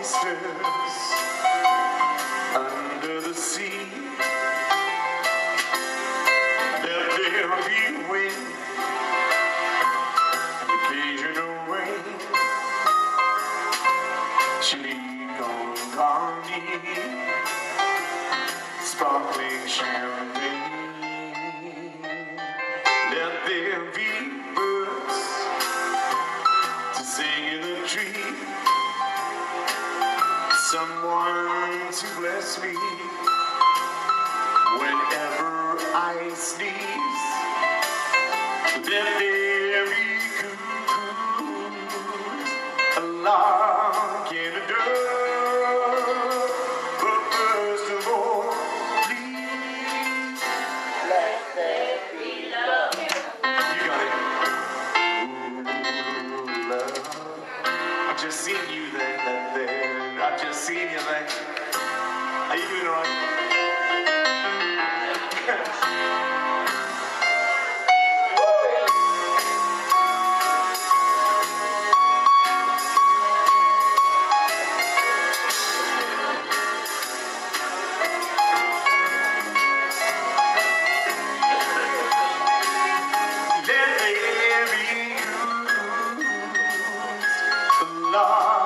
oysters under the sea. Let there be wind, occasional rain, chili con carne, sparkling champagne. Let there be birds to sing in the tree, someone to bless me whenever I sneeze. Let there be cuckoos, a lark and a dove, but first of all, please let there be love. You got it. Ooh, love. I've just seen you there. I've just seen you there. Are you doing all right? Let there be cuckoos, the lark